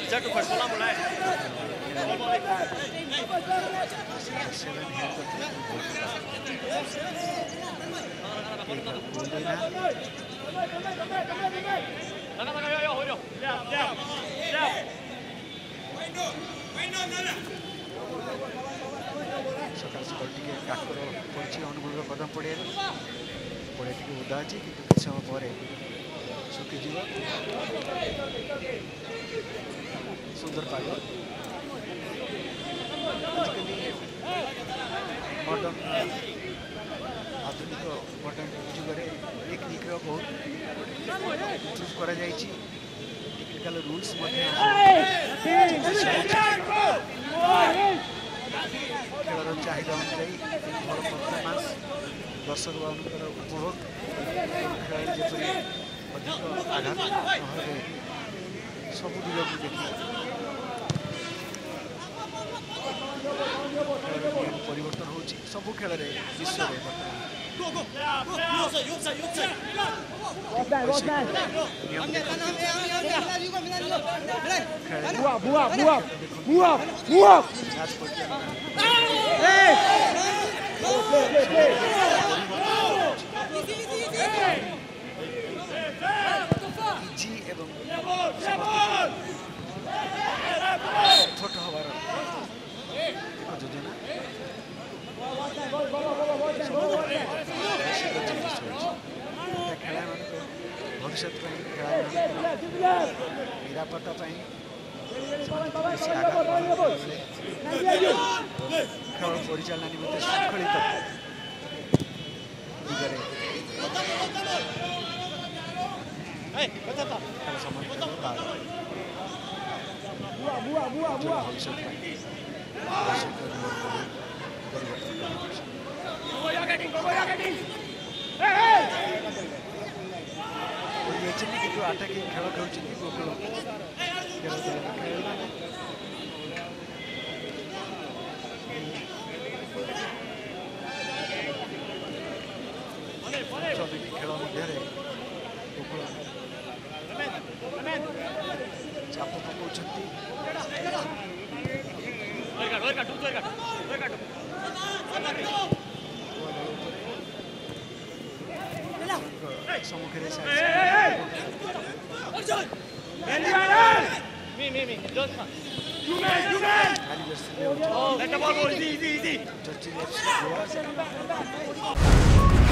Jacob first, bola mulai. सकाल सकाल T काकर पड़ी अनुगुल कदम पड़े पड़े टी उदा अच्छी कि किसी समय पर सुखीज सुंदर पाग आजिकल मॉडर्न आधुनिक मॉडर्न जुगे टेक्निक्र बहुत यूज करा टेक्निकल रूल्स खेलर चाहिदा अनुजाई भल परफॉर्मेंस दर्शक मानकर उपभोग खेल जपरी अधिक आघात नहे सब दिग देखी परिवर्तन हो सबू खेल विश्व इजी एवं छोट हबार योजना खेला भविष्य निरापत्ता खेल परिचालना निमित्त शृंखलित दिगरे भविष्य କିନ୍ତୁ ଆଟାକିଂ ଖେଳ ଖେଳୁଛନ୍ତି ଗୋକୁଳ ଖେଳ ମଧ୍ୟରେ ଗୋକୁଳ ଚାପ ପକାଉଛନ୍ତି ସମ୍ମୁଖରେ Let the ball go, easy.